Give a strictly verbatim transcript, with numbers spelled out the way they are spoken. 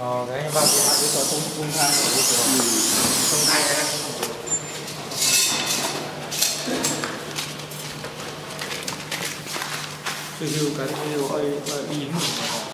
Ờ, cái vào cái cái tòa cung cung thang của cái tòa cung thang này review cái review ơi ơi in